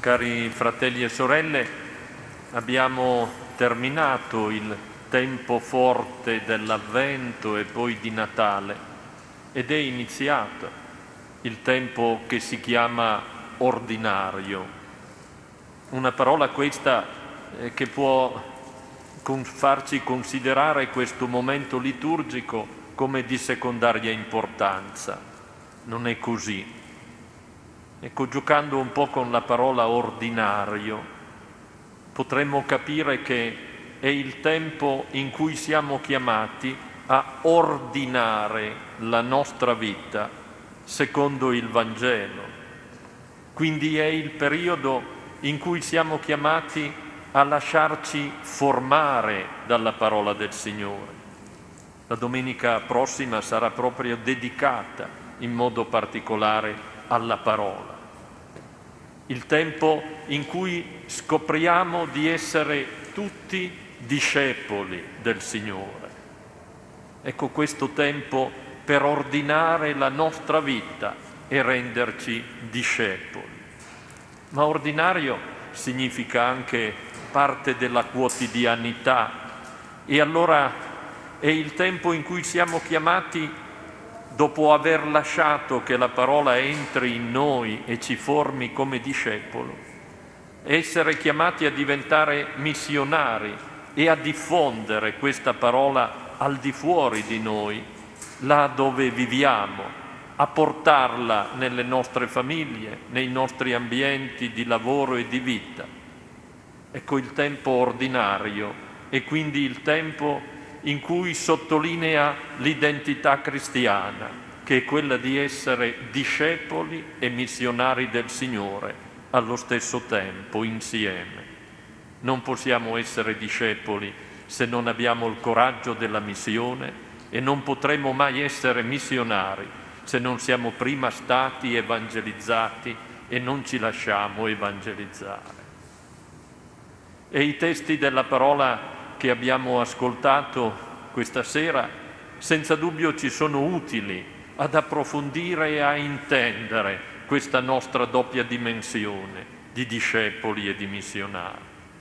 Cari fratelli e sorelle, abbiamo terminato il tempo forte dell'Avvento e poi di Natale ed è iniziato il tempo che si chiama ordinario. Una parola questa che può farci considerare questo momento liturgico come di secondaria importanza. Non è così. Ecco, giocando un po' con la parola ordinario, potremmo capire che è il tempo in cui siamo chiamati a ordinare la nostra vita secondo il Vangelo. Quindi è il periodo in cui siamo chiamati a lasciarci formare dalla parola del Signore. La domenica prossima sarà proprio dedicata in modo particolare alla parola. Il tempo in cui scopriamo di essere tutti discepoli del Signore. Ecco questo tempo per ordinare la nostra vita e renderci discepoli. Ma ordinario significa anche parte della quotidianità e allora è il tempo in cui siamo chiamati, dopo aver lasciato che la parola entri in noi e ci formi come discepolo, essere chiamati a diventare missionari e a diffondere questa parola al di fuori di noi, là dove viviamo, a portarla nelle nostre famiglie, nei nostri ambienti di lavoro e di vita. Ecco il tempo ordinario e quindi il tempo in cui sottolinea l'identità cristiana, che è quella di essere discepoli e missionari del Signore allo stesso tempo, insieme. Non possiamo essere discepoli se non abbiamo il coraggio della missione e non potremo mai essere missionari se non siamo prima stati evangelizzati e non ci lasciamo evangelizzare. E i testi della parola che abbiamo ascoltato questa sera senza dubbio ci sono utili ad approfondire e a intendere questa nostra doppia dimensione di discepoli e di missionari.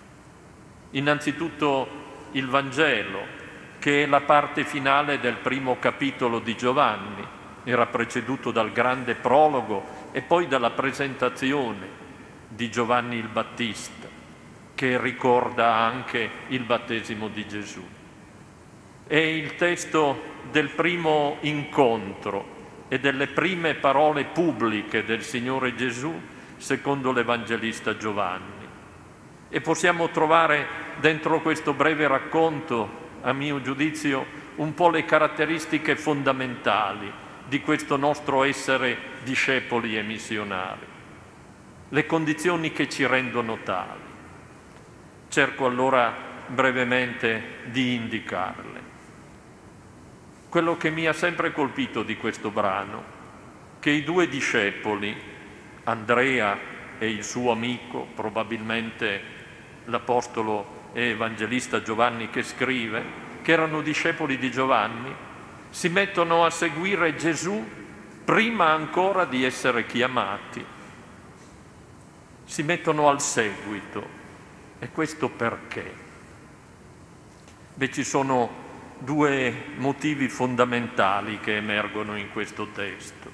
Innanzitutto il Vangelo, che è la parte finale del primo capitolo di Giovanni, era preceduto dal grande prologo e poi dalla presentazione di Giovanni il Battista, che ricorda anche il battesimo di Gesù. È il testo del primo incontro e delle prime parole pubbliche del Signore Gesù secondo l'Evangelista Giovanni. E possiamo trovare dentro questo breve racconto, a mio giudizio, un po' le caratteristiche fondamentali di questo nostro essere discepoli e missionari, le condizioni che ci rendono tali. Cerco allora brevemente di indicarle. Quello che mi ha sempre colpito di questo brano, che i due discepoli, Andrea e il suo amico, probabilmente l'apostolo e evangelista Giovanni che scrive, che erano discepoli di Giovanni, si mettono a seguire Gesù prima ancora di essere chiamati. Si mettono al seguito. E questo perché? Beh, ci sono due motivi fondamentali che emergono in questo testo.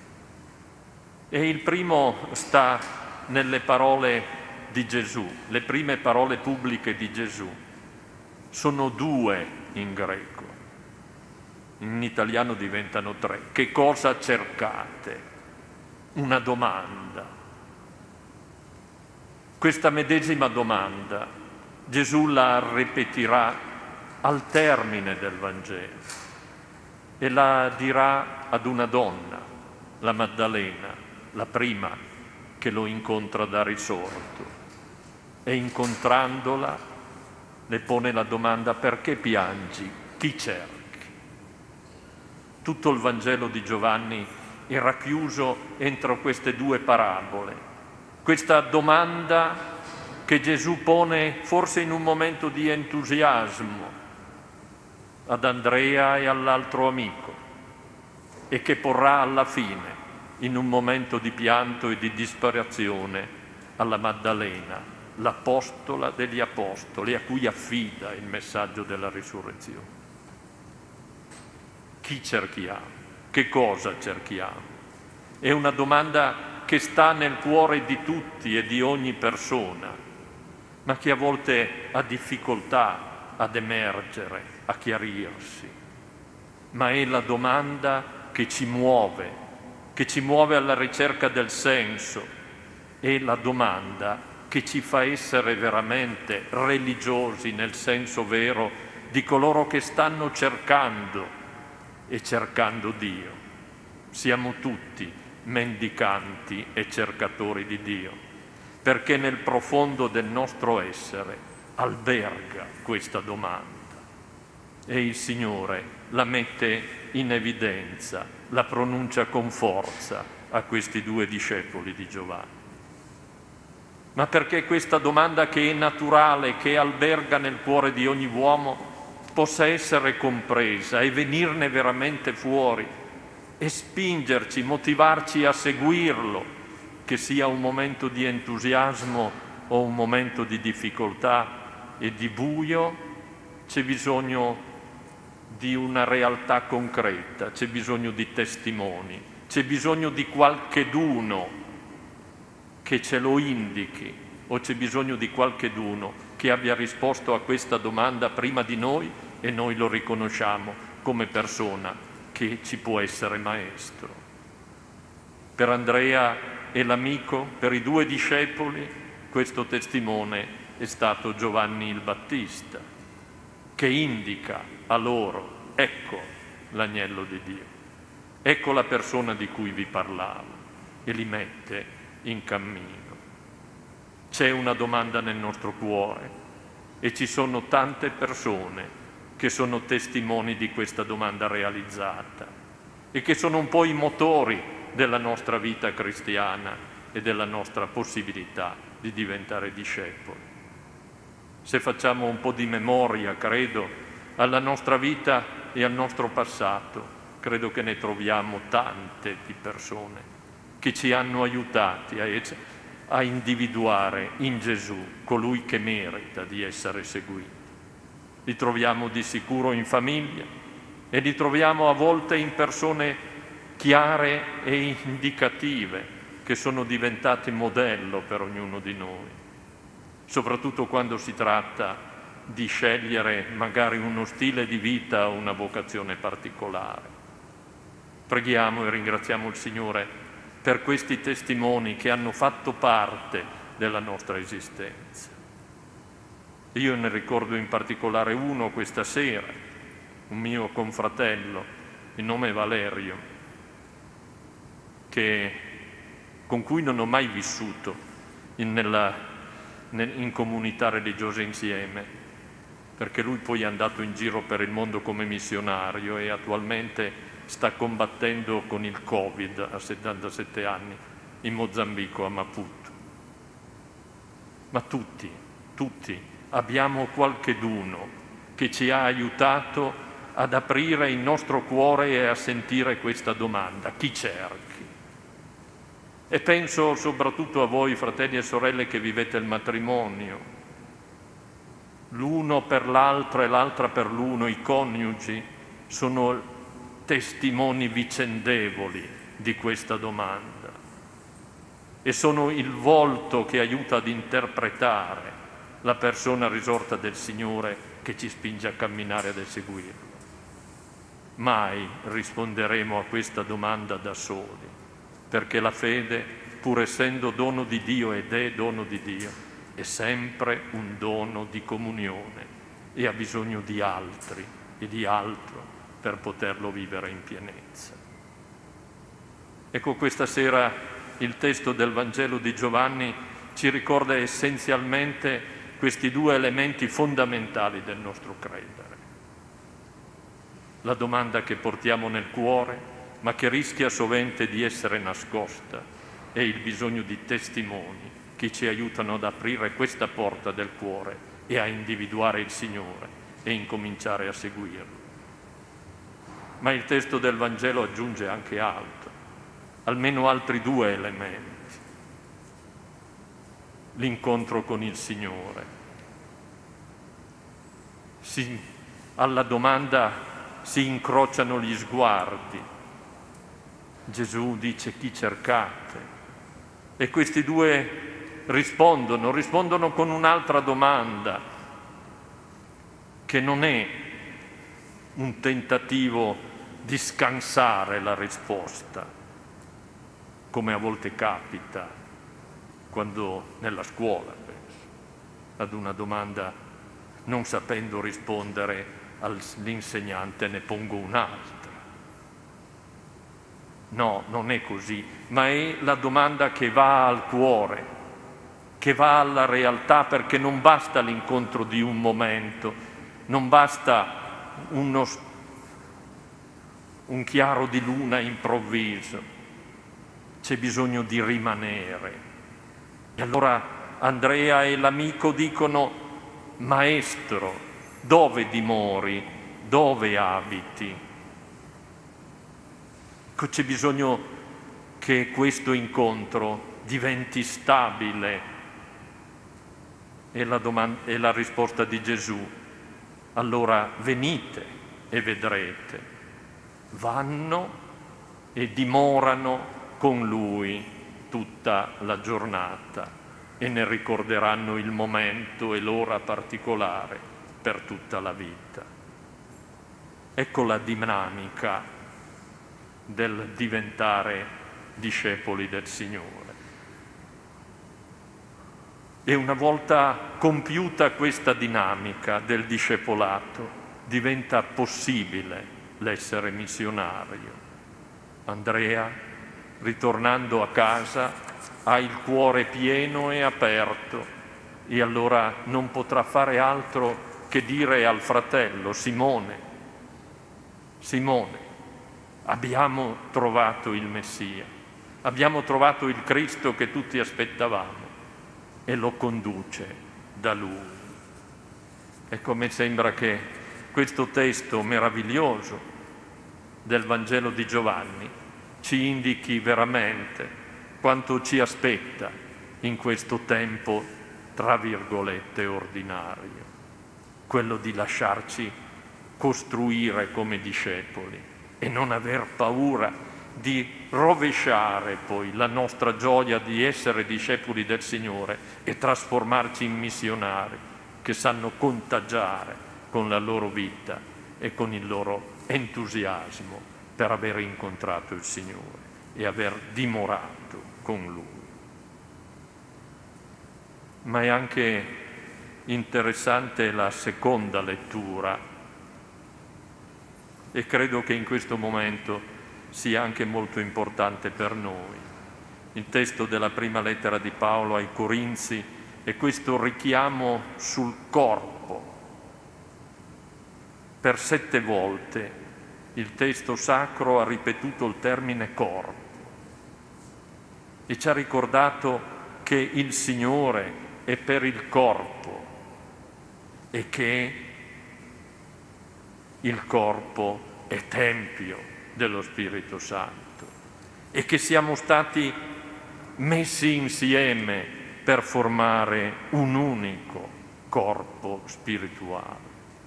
E il primo sta nelle parole di Gesù, le prime parole pubbliche di Gesù. Sono due in greco, in italiano diventano tre. Che cosa cercate? Una domanda. Questa medesima domanda Gesù la ripeterà al termine del Vangelo e la dirà ad una donna, la Maddalena, la prima che lo incontra da risorto. E incontrandola le pone la domanda: perché piangi? Chi cerchi? Tutto il Vangelo di Giovanni è racchiuso entro queste due parabole. Questa domanda che Gesù pone forse in un momento di entusiasmo ad Andrea e all'altro amico e che porrà alla fine in un momento di pianto e di disperazione alla Maddalena, l'apostola degli apostoli, a cui affida il messaggio della risurrezione. Chi cerchiamo? Che cosa cerchiamo? È una domanda che sta nel cuore di tutti e di ogni persona, ma che a volte ha difficoltà ad emergere, a chiarirsi. Ma è la domanda che ci muove alla ricerca del senso, è la domanda che ci fa essere veramente religiosi nel senso vero di coloro che stanno cercando e cercando Dio. Siamo tutti mendicanti e cercatori di Dio, perché nel profondo del nostro essere alberga questa domanda. E il Signore la mette in evidenza, la pronuncia con forza a questi due discepoli di Giovanni. Ma perché questa domanda che è naturale, che alberga nel cuore di ogni uomo, possa essere compresa e venirne veramente fuori e spingerci, motivarci a seguirlo, che sia un momento di entusiasmo o un momento di difficoltà e di buio, c'è bisogno di una realtà concreta, c'è bisogno di testimoni, c'è bisogno di qualcheduno che ce lo indichi, o c'è bisogno di qualcheduno che abbia risposto a questa domanda prima di noi e noi lo riconosciamo come persona che ci può essere maestro. Per Andrea e l'amico, per i due discepoli, questo testimone è stato Giovanni il Battista, che indica a loro: ecco l'agnello di Dio, ecco la persona di cui vi parlavo, e li mette in cammino. C'è una domanda nel nostro cuore e ci sono tante persone che sono testimoni di questa domanda realizzata e che sono un po' i motori della nostra vita cristiana e della nostra possibilità di diventare discepoli. Se facciamo un po' di memoria, credo, alla nostra vita e al nostro passato, credo che ne troviamo tante di persone che ci hanno aiutati a individuare in Gesù colui che merita di essere seguito. Li troviamo di sicuro in famiglia e li troviamo a volte in persone chiare e indicative che sono diventate modello per ognuno di noi, soprattutto quando si tratta di scegliere magari uno stile di vita o una vocazione particolare. Preghiamo e ringraziamo il Signore per questi testimoni che hanno fatto parte della nostra esistenza. Io ne ricordo in particolare uno questa sera, un mio confratello, il nome è Valerio, con cui non ho mai vissuto in comunità religiosa insieme, perché lui poi è andato in giro per il mondo come missionario e attualmente sta combattendo con il Covid a 77 anni in Mozambico, a Maputo. Ma tutti abbiamo qualcheduno che ci ha aiutato ad aprire il nostro cuore e a sentire questa domanda: chi cerchi? E penso soprattutto a voi, fratelli e sorelle, che vivete il matrimonio, l'uno per l'altra e l'altra per l'uno, i coniugi sono testimoni vicendevoli di questa domanda e sono il volto che aiuta ad interpretare la persona risorta del Signore che ci spinge a camminare ed a seguirlo. Mai risponderemo a questa domanda da soli, perché la fede, pur essendo dono di Dio ed è dono di Dio, è sempre un dono di comunione e ha bisogno di altri e di altro per poterlo vivere in pienezza. Ecco, questa sera il testo del Vangelo di Giovanni ci ricorda essenzialmente questi due elementi fondamentali del nostro credere. La domanda che portiamo nel cuore, ma che rischia sovente di essere nascosta, è il bisogno di testimoni che ci aiutano ad aprire questa porta del cuore e a individuare il Signore e incominciare a seguirlo. Ma il testo del Vangelo aggiunge anche altro, almeno altri due elementi. l'incontro con il Signore. Alla domanda si incrociano gli sguardi. Gesù dice: chi cercate? E questi due rispondono con un'altra domanda, che non è un tentativo di scansare la risposta, come a volte capita quando nella scuola, penso, ad una domanda non sapendo rispondere all'insegnante ne pongo un'altra. No, non è così, ma è la domanda che va al cuore, che va alla realtà, perché non basta l'incontro di un momento, non basta un chiaro di luna improvviso, c'è bisogno di rimanere. E allora Andrea e l'amico dicono: Maestro, dove dimori? Dove abiti? C'è bisogno che questo incontro diventi stabile. E la risposta di Gesù: allora venite e vedrete. Vanno e dimorano con lui tutta la giornata e ne ricorderanno il momento e l'ora particolare per tutta la vita. Ecco la dinamica del diventare discepoli del Signore. E una volta compiuta questa dinamica del discepolato, diventa possibile l'essere missionario. Andrea, ritornando a casa, ha il cuore pieno e aperto, e allora non potrà fare altro che dire al fratello: Simone, abbiamo trovato il Messia, abbiamo trovato il Cristo che tutti aspettavamo, e lo conduce da Lui. E come sembra che questo testo meraviglioso del Vangelo di Giovanni ci indichi veramente quanto ci aspetta in questo tempo, tra virgolette, ordinario, quello di lasciarci costruire come discepoli e non aver paura di rovesciare poi la nostra gioia di essere discepoli del Signore e trasformarci in missionari che sanno contagiare con la loro vita e con il loro entusiasmo per aver incontrato il Signore e aver dimorato con Lui. Ma è anche interessante la seconda lettura, e credo che in questo momento sia anche molto importante per noi. Il testo della prima lettera di Paolo ai Corinzi è questo richiamo sul corpo. Per 7 volte il testo sacro ha ripetuto il termine corpo e ci ha ricordato che il Signore è per il corpo e che il corpo è tempio dello Spirito Santo e che siamo stati messi insieme per formare un unico corpo spirituale.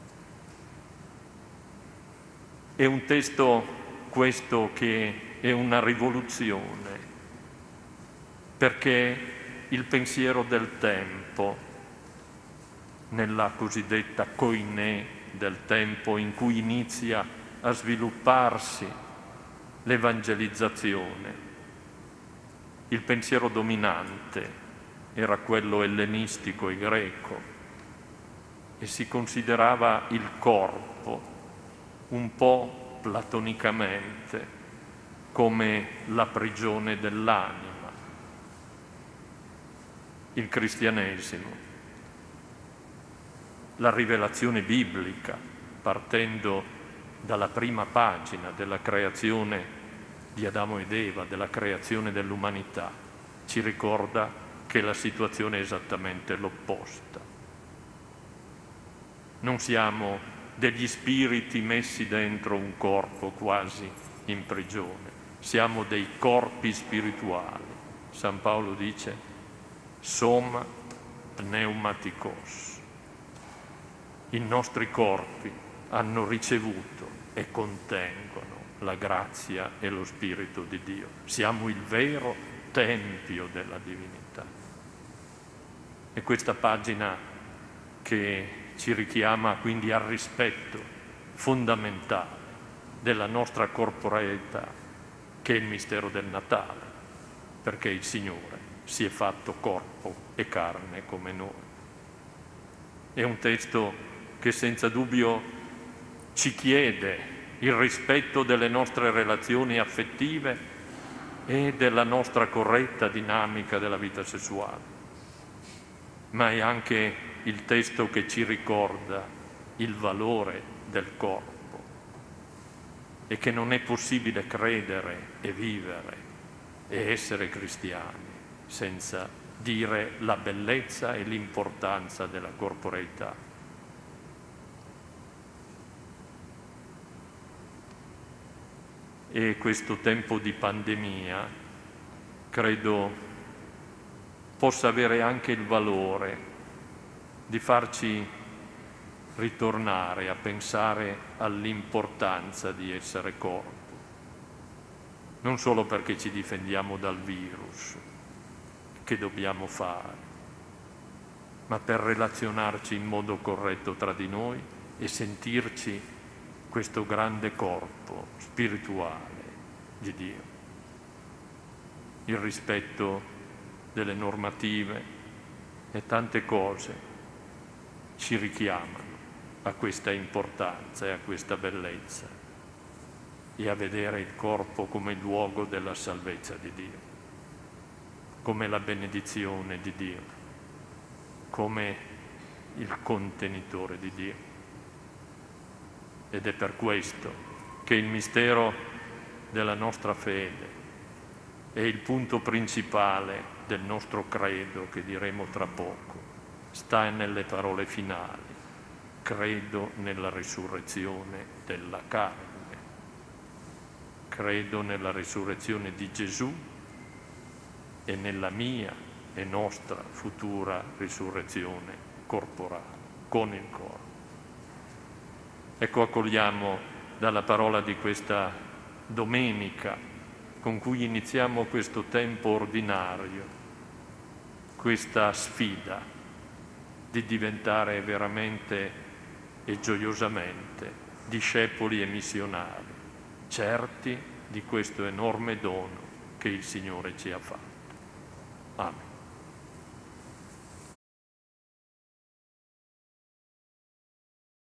È un testo questo che è una rivoluzione, perché il pensiero del tempo, nella cosiddetta koiné del tempo in cui inizia a svilupparsi l'evangelizzazione, il pensiero dominante era quello ellenistico e greco e si considerava il corpo un po' platonicamente come la prigione dell'anima. Il cristianesimo, la rivelazione biblica, partendo dalla prima pagina della creazione di Adamo ed Eva, della creazione dell'umanità, ci ricorda che la situazione è esattamente l'opposta. Non siamo degli spiriti messi dentro un corpo quasi in prigione, siamo dei corpi spirituali. San Paolo dice: soma pneumatikos. I nostri corpi hanno ricevuto e contengono la grazia e lo Spirito di Dio. Siamo il vero tempio della divinità. E questa pagina che ci richiama quindi al rispetto fondamentale della nostra corporeità, che è il mistero del Natale, perché il Signore si è fatto corpo e carne come noi. È un testo che senza dubbio ci chiede il rispetto delle nostre relazioni affettive e della nostra corretta dinamica della vita sessuale, ma è anche il testo che ci ricorda il valore del corpo e che non è possibile credere e vivere e essere cristiani senza dire la bellezza e l'importanza della corporeità. E questo tempo di pandemia credo possa avere anche il valore di farci ritornare a pensare all'importanza di essere corpo, non solo perché ci difendiamo dal virus, che dobbiamo fare, ma per relazionarci in modo corretto tra di noi e sentirci questo grande corpo spirituale di Dio. Il rispetto delle normative e tante cose ci richiamano a questa importanza e a questa bellezza e a vedere il corpo come il luogo della salvezza di Dio, come la benedizione di Dio, come il contenitore di Dio. Ed è per questo che il mistero della nostra fede è il punto principale del nostro credo, che diremo tra poco, sta nelle parole finali: credo nella risurrezione della carne, credo nella risurrezione di Gesù e nella mia e nostra futura risurrezione corporale, con il corpo. Ecco, accogliamo dalla parola di questa domenica, con cui iniziamo questo tempo ordinario, questa sfida di diventare veramente e gioiosamente discepoli e missionari, certi di questo enorme dono che il Signore ci ha fatto. Amen.